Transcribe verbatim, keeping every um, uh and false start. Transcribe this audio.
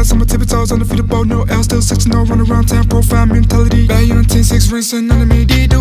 fast on my tippy toes, undefeatable, no L, still six and oh, run around town, profile mentality. Value on ten six, rinsing under me, D do